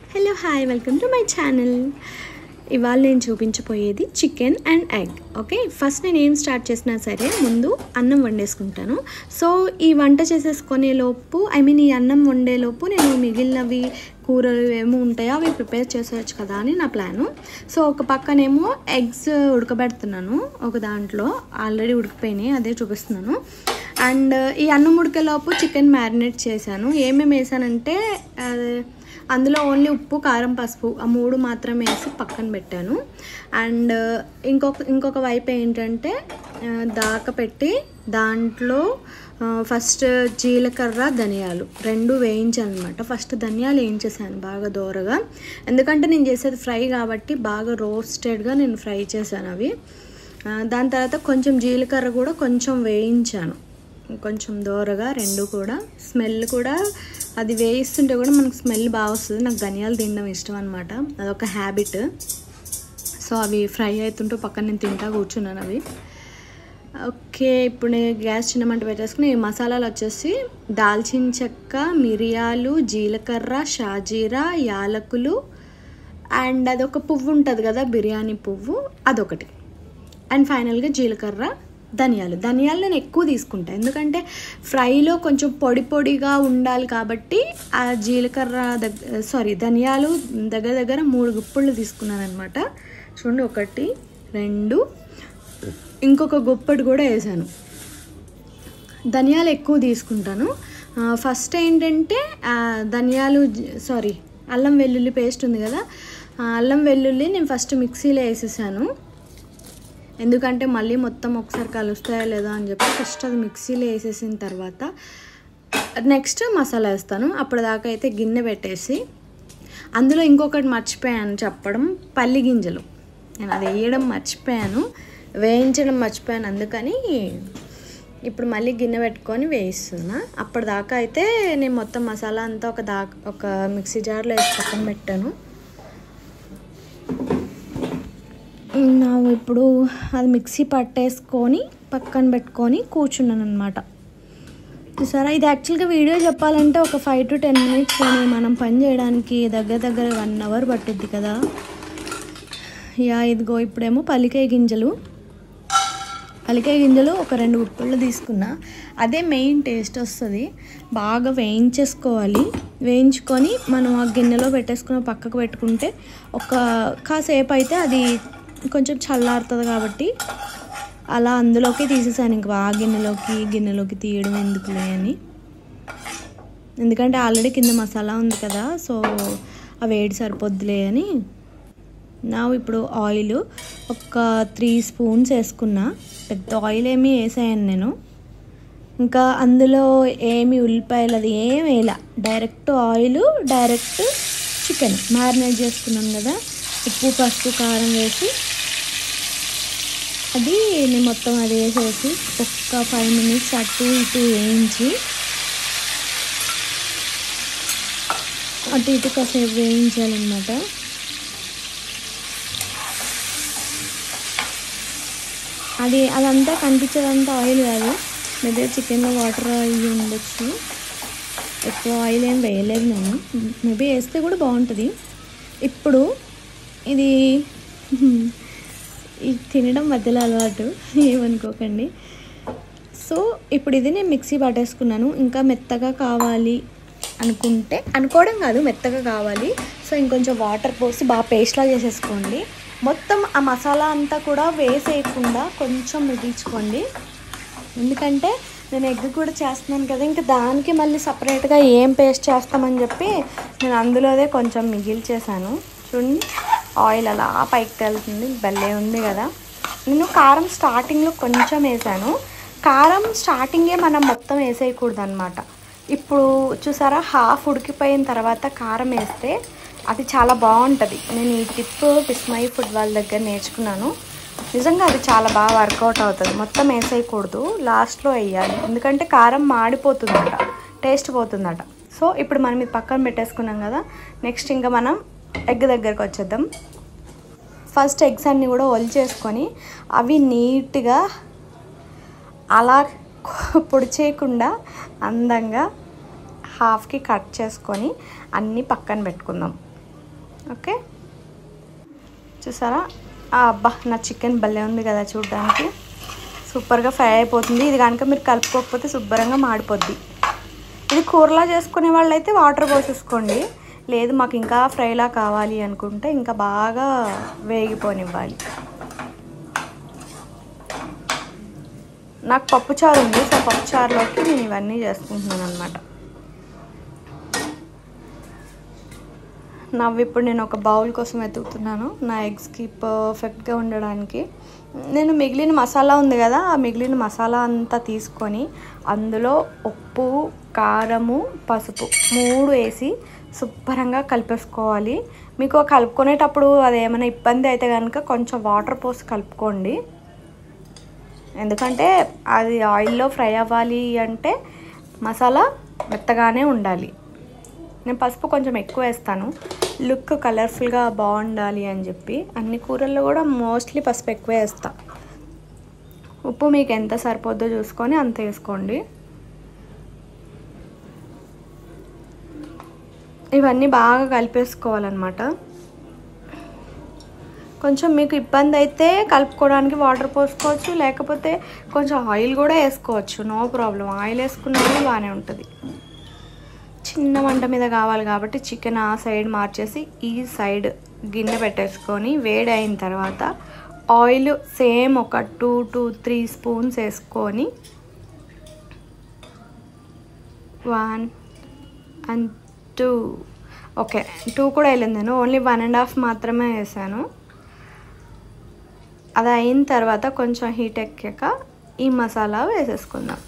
Hello hi welcome to my channel. ఇవాళ నేను చూపించబోయేది chicken and egg. Okay, first నేను ఏం స్టార్ట్ చేసినా సరే ముందు అన్నం వండేసుకుంటాను. సో ఈ వంట చేసేసుకునే లోపు ఈ అన్నం వండేలోపు నేను మిగిలినవి కూరలు ఏమో ఉంటాయో అవి ప్రిపేర్ చేసేయచ్చు కదా అని నా ప్లాను. సో ఒక పక్కనేమో ఎగ్స్ ఉడకబెడుతున్నాను, ఒక దాంట్లో ఆల్రెడీ ఉడికిపోయినాయి, అదే చూపిస్తున్నాను. అండ్ ఈ అన్నం ఉడికేలోపు చికెన్ మ్యారినేట్ చేశాను. ఏమేమి వేసానంటే అందులో ఓన్లీ ఉప్పు, కారం, పసుపు ఆ మూడు మాత్రమే వేసి పక్కన పెట్టాను. అండ్ ఇంకొక వైపు ఏంటంటే పెట్టి దాంట్లో ఫస్ట్ జీలకర్ర, ధనియాలు రెండు వేయించాను అనమాట. ఫస్ట్ ధనియాలు వేయించేసాను బాగా దోరగా, ఎందుకంటే నేను చేసేది ఫ్రై కాబట్టి బాగా రోస్టెడ్గా నేను ఫ్రై చేశాను అవి. దాని తర్వాత కొంచెం జీలకర్ర కూడా కొంచెం వేయించాను, కొంచెం దోరగా రెండు కూడా. స్మెల్ కూడా అది వేయిస్తుంటే కూడా మనకు స్మెల్ బాగా వస్తుంది. నాకు ధనియాలు తినడం ఇష్టం అనమాట, అదొక హ్యాబిట్. సో అవి ఫ్రై అవుతుంటూ పక్కన నేను తింటా కూర్చున్నాను అవి. ఓకే, ఇప్పుడు నేను గ్యాస్ చిన్న మంట పెట్టేసుకుని ఈ మసాలాలు వచ్చేసి దాల్చిన చెక్క, మిరియాలు, జీలకర్ర, షాజీరా, యాలకులు, అండ్ అదొక పువ్వు ఉంటుంది కదా బిర్యానీ పువ్వు, అదొకటి. అండ్ ఫైనల్గా జీలకర్ర, ధనియాలు నేను ఎక్కువ తీసుకుంటాను, ఎందుకంటే ఫ్రైలో కొంచెం పొడి పొడిగా ఉండాలి కాబట్టి. ఆ ధనియాలు దగ్గర 3 గుప్పిళ్ళు తీసుకున్నాను అనమాట. చూడండి, 1, 2, ఇంకొక గుప్పెడు కూడా వేసాను. ధనియాలు ఎక్కువ తీసుకుంటాను. ఫస్ట్ ఏంటంటే అల్లం వెల్లుల్లి పేస్ట్ ఉంది కదా, అల్లం వెల్లుల్లి నేను ఫస్ట్ మిక్సీలో వేసేసాను, ఎందుకంటే మళ్ళీ మొత్తం ఒకసారి కలుస్తాయో లేదో అని చెప్పి ఫస్ట్ అది మిక్సీలో వేసేసిన తర్వాత నెక్స్ట్ మసాలా వేస్తాను. అప్పటిదాకా అయితే గిన్నె పెట్టేసి అందులో ఇంకొకటి మర్చిపోయాను చెప్పడం, పల్లి గింజలు. నేను అది వేయడం మర్చిపోయాను, వేయించడం మర్చిపోయాను, అందుకని ఇప్పుడు మళ్ళీ గిన్నె పెట్టుకొని వేయిస్తున్నా. అప్పటిదాకా అయితే నేను మొత్తం మసాలా అంతా ఒక మిక్సీ జార్లో వేసి పక్కన పెట్టాను. ఇప్పుడు అది మిక్సీ పట్టేసుకొని పక్కన పెట్టుకొని కూర్చున్నాను అనమాట. చూసారా, ఇది యాక్చువల్గా వీడియో చెప్పాలంటే ఒక 5 to 10 minutes, కానీ మనం పని చేయడానికి దగ్గర 1 hour పట్టుద్ది కదా. ఇదిగో ఇప్పుడేమో పల్లికాయ గింజలు ఒక 2 గుప్పిళ్ళు తీసుకున్నా. అదే మెయిన్ టేస్ట్ వస్తుంది. బాగా వేయించుకొని మనం ఆ గిన్నెలో పెట్టేసుకుని పక్కకు పెట్టుకుంటే కాసేపు అయితే అది కొంచెం చల్లారుతుంది కాబట్టి అలా అందులోకి తీసేసాను. ఇంకా ఆ గిన్నెలోకి తీయడం ఎందుకులే అని, ఎందుకంటే ఆల్రెడీ కింద మసాలా ఉంది కదా, సో ఆ వేడి సరిపోద్దులే అని. ఇప్పుడు ఆయిల్ ఒక 3 spoons వేసుకున్నా. పెద్ద ఆయిల్ ఏమీ వేసాను నేను. ఇంకా అందులో ఏమి ఉల్లిపాయలు అది ఏం వేయాల, direct oil, direct chicken marinate చేసుకున్నాను కదా, ఉప్పు, పసుపు, కారం వేసి నేను మొత్తం అది వేసేసి ఒక 5 minutes అటు ఇటు వేయించి కాసేపు వేయించాలన్నమాట. అదంతా కనిపించేదంతా ఆయిల్ కాదు, మేబీ చికెన్లో వాటర్ అయ్యి ఉండొచ్చు. ఎక్కువ ఆయిల్ ఏం వేయలేదు నేను, మేబీ వేస్తే కూడా బాగుంటుంది. ఇప్పుడు ఇది తినడం మధ్యలో అలవాటు, ఏమనుకోకండి. సో ఇప్పుడు ఇది నేను మిక్సీ పట్టేసుకున్నాను. ఇంకా మెత్తగా కావాలి అనుకోవడం కాదు, మెత్తగా కావాలి. సో ఇంకొంచెం వాటర్ పోసి బాగా పేస్ట్లా చేసేసుకోండి. మొత్తం ఆ మసాలా అంతా కూడా వేసేయకుండా కొంచెం మిగిల్చుకోండి, ఎందుకంటే నేను ఎగ్ కూడా చేస్తున్నాను కదా, ఇంకా దానికి మళ్ళీ సపరేట్గా ఏం పేస్ట్ చేస్తామని చెప్పి నేను అందులోదే కొంచెం మిగిల్చేసాను. చూడండి, ఆయిల్ అలా పైకి వెళ్తుంది, భలే ఉంది కదా. నేను కారం స్టార్టింగ్లో కొంచెం వేసాను. కారం స్టార్టింగే మనం మొత్తం వేసేయకూడదు అనమాట. ఇప్పుడు చూసారా, హాఫ్ ఉడికిపోయిన తర్వాత కారం వేస్తే అది చాలా బాగుంటుంది. నేను ఈ టిప్ విస్మయ్ ఫుడ్ వాళ్ళ దగ్గర నేర్చుకున్నాను. నిజంగా అది చాలా బాగా వర్కౌట్ అవుతుంది. మొత్తం వేసేయకూడదు, లాస్ట్లో వేయాలి, ఎందుకంటే కారం మాడిపోతుందట, టేస్ట్ పోతుందట. సో ఇప్పుడు మనం ఇది పక్కన పెట్టేసుకున్నాం కదా, నెక్స్ట్ ఇంకా మనం ఎగ్ దగ్గరకు వచ్చేద్దాం. ఫస్ట్ ఎగ్స్ అన్నీ కూడా ఒలిచేసుకొని అవి నీట్గా అలా పొడి చేయకుండా అందంగా హాఫ్కి కట్ చేసుకొని అన్నీ పక్కన పెట్టుకుందాం. ఓకే, చూసారా? అబ్బా, నా చికెన్ భలే ఉంది కదా చూడడానికి, సూపర్గా ఫ్రై అయిపోతుంది. ఇది కనుక మీరు కలుపుకోకపోతే శుభ్రంగా మాడిపోద్ది. ఇది కూరలా చేసుకునే వాళ్ళైతే వాటర్ పోసేసుకోండి. లేదు మాకు ఇంకా ఫ్రైలా కావాలి అనుకుంటే ఇంకా బాగా వేగిపోనివ్వాలి. నాకు పప్పుచారు ఉంది, సో పప్పుచారులోకి నేను ఇవన్నీ చేసుకుంటున్నాను అనమాట. ఇప్పుడు నేను ఒక బౌల్ కోసం వెతుకుతున్నాను నా ఎగ్స్కి పర్ఫెక్ట్గా ఉండడానికి. నేను మిగిలిన మసాలా ఉంది కదా, ఆ మిగిలిన మసాలా అంతా తీసుకొని అందులో ఉప్పు, కారము, పసుపు 3 వేసి శుభ్రంగా కలిపేసుకోవాలి. మీకు కలుపుకునేటప్పుడు అదేమైనా ఇబ్బంది అయితే కనుక కొంచెం వాటర్ పోసి కలుపుకోండి. ఎందుకంటే అది ఆయిల్లో ఫ్రై అవ్వాలి అంటే మసాలా మెత్తగానే ఉండాలి. నేను పసుపు కొంచెం ఎక్కువ వేస్తాను, లుక్ కలర్ఫుల్గా బాగుండాలి అని చెప్పి. అన్ని కూరల్లో కూడా మోస్ట్లీ పసుపు ఎక్కువ వేస్తా. ఉప్పు మీకు ఎంత సరిపోద్దో చూసుకొని అంత వేసుకోండి. ఇవన్నీ బాగా కలిపేసుకోవాలన్నమాట. కొంచెం మీకు ఇబ్బంది అయితే కలుపుకోవడానికి వాటర్ పోసుకోవచ్చు, లేకపోతే కొంచెం ఆయిల్ కూడా వేసుకోవచ్చు, నో ప్రాబ్లం. ఆయిల్ వేసుకున్నా కూడా బాగానే ఉంటుంది. చిన్న మంట మీద కావాలి కాబట్టి చికెన్ ఆ సైడ్ మార్చేసి ఈ సైడ్ గిన్నె పెట్టేసుకొని వేడి అయిన తర్వాత ఆయిల్ సేమ్ ఒక 2 to 3 స్పూన్స్ వేసుకొని 1 and 2 ఓకే 2 కూడా వేయలేదు నేను, ఓన్లీ 1.5 మాత్రమే వేసాను. అది అయిన తర్వాత కొంచెం హీట్ ఎక్కాక ఈ మసాలా వేసేసుకుందాం.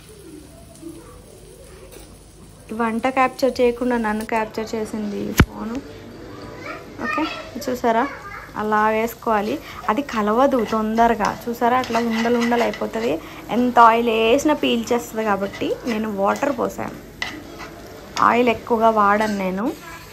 వంట క్యాప్చర్ చేయకుండా నన్ను క్యాప్చర్ చేసింది ఫోను. ఓకే, చూసారా? అలా వేసుకోవాలి. అది కలవదు తొందరగా, చూసారా? అట్లా ఉండలు ఉండలు అయిపోతుంది. ఎంత ఆయిల్ వేసినా పీల్చేస్తుంది కాబట్టి నేను వాటర్ పోసాను. ఆయిల్ ఎక్కువగా వాడను నేను.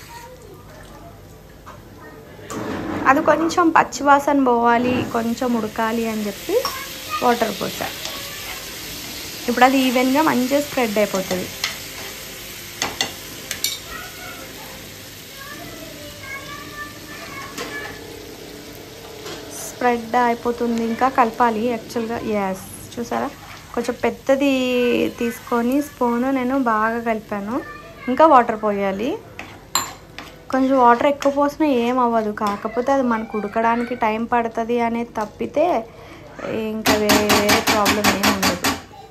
అది కొంచెం పచ్చివాసన పోవాలి, కొంచెం ఉడకాలి అని చెప్పి వాటర్ పోసాను. ఇప్పుడు అది ఈవెన్గా మంచిగా స్ప్రెడ్ అయిపోతుంది. స్ప్రెడ్ అయిపోతుంది, ఇంకా కలపాలి యాక్చువల్గా. ఎస్, చూసారా? కొంచెం పెద్దది తీసుకొని స్పూను నేను బాగా కలిపాను. ఇంకా వాటర్ పోయాలి. కొంచెం వాటర్ ఎక్కువ పోసినా ఏం అవ్వదు, కాకపోతే అది మనకు ఉడకడానికి టైం పడుతుంది అనేది తప్పితే ఇంకా వేరే ప్రాబ్లం ఏమి ఉండదు.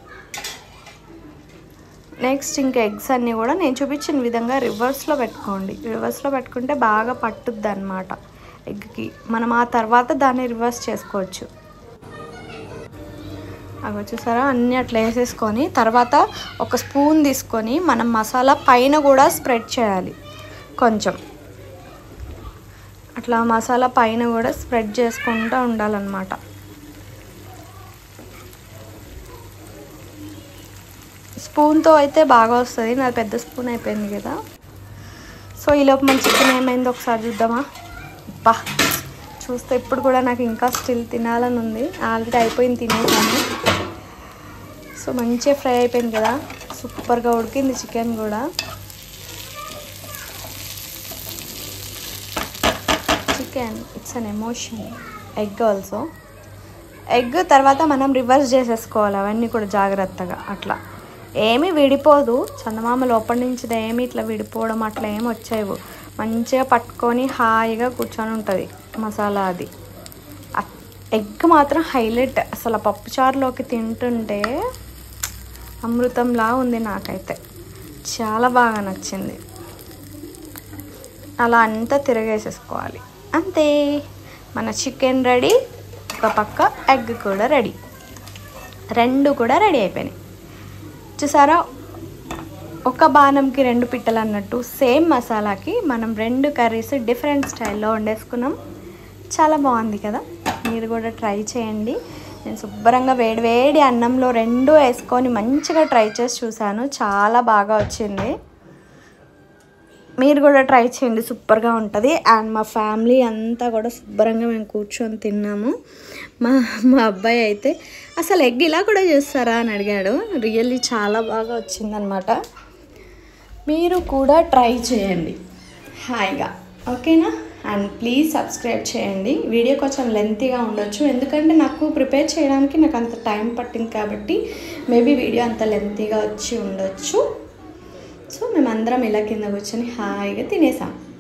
నెక్స్ట్ ఇంకా ఎగ్స్ అన్నీ కూడా నేను చూపించిన విధంగా రివర్స్లో పెట్టుకోండి. రివర్స్లో పెట్టుకుంటే బాగా పట్టుద్ది అన్నమాట ఎగ్కి. మనం ఆ తర్వాత దాన్ని రివర్స్ చేసుకోవచ్చు. అవి చూసారా? అన్నీ అట్లా వేసేసుకొని తర్వాత ఒక స్పూన్ తీసుకొని మనం మసాలా పైన కూడా స్ప్రెడ్ చేయాలి. కొంచెం అట్లా మసాలా పైన కూడా స్ప్రెడ్ చేసుకుంటూ ఉండాలన్నమాట. స్పూన్తో అయితే బాగా వస్తుంది, నాది పెద్ద స్పూన్ అయిపోయింది కదా. సో ఈలోపు మన చికెన్ ఏమైందో ఒకసారి చూద్దామా? బా, చూస్తే ఇప్పుడు కూడా నాకు ఇంకా స్టిల్ తినాలని ఉంది. ఆల్రెడీ అయిపోయింది, తినేసాను. సో మంచిగా ఫ్రై అయిపోయింది కదా, సూపర్గా ఉడికింది చికెన్ కూడా. Chicken it's an emotion. Egg also. Egg తర్వాత మనం రివర్స్ చేసేసుకోవాలి అవన్నీ కూడా జాగ్రత్తగా. అట్లా ఏమీ విడిపోదు, చందమామ లోపల నుంచి ఏమి ఇట్లా విడిపోవడం అట్లా ఏమి వచ్చేవు. మంచిగా పట్టుకొని హాయిగా కూర్చొని ఉంటుంది మసాలా. అది ఎగ్ మాత్రం హైలైట్. అసలు పప్పుచారులోకి తింటుంటే అమృతంలా ఉంది, నాకైతే చాలా బాగా నచ్చింది. అలా అంతా తిరగేసేసుకోవాలి, అంతే. మన చికెన్ రెడీ, ఒక పక్క ఎగ్ కూడా రెడీ, 2 కూడా రెడీ అయిపోయినాయి. చూసారా? ఒక బాణంకి 2 పిట్టలు అన్నట్టు సేమ్ మసాలాకి మనం 2 కర్రీస్ డిఫరెంట్ స్టైల్లో వండేసుకున్నాం. చాలా బాగుంది కదా, మీరు కూడా ట్రై చేయండి. నేను శుభ్రంగా వేడి అన్నంలో 2 వేసుకొని మంచిగా ట్రై చేసి చూశాను, చాలా బాగా వచ్చింది. మీరు కూడా ట్రై చేయండి, సూపర్గా ఉంటుంది. అండ్ మా ఫ్యామిలీ అంతా కూడా శుభ్రంగా మేము కూర్చొని తిన్నాము. మా అబ్బాయి అయితే అసలు ఎగ్ ఇలా కూడా చేస్తారా అని అడిగాడు. రియల్లీ చాలా బాగా వచ్చిందనమాట. మీరు కూడా ట్రై చేయండి హాయిగా. ఓకేనా. అండ్ ప్లీజ్ సబ్స్క్రైబ్ చేయండి. వీడియో కొంచెం లెంతీగా ఉండొచ్చు, ఎందుకంటే నాకు ప్రిపేర్ చేయడానికి నాకు అంత టైం పట్టింది కాబట్టి మేబీ వీడియో అంత లెంతీగా వచ్చి ఉండొచ్చు. సో మేమందరం ఇలా కింద కూర్చొని హాయిగా తినేసాం.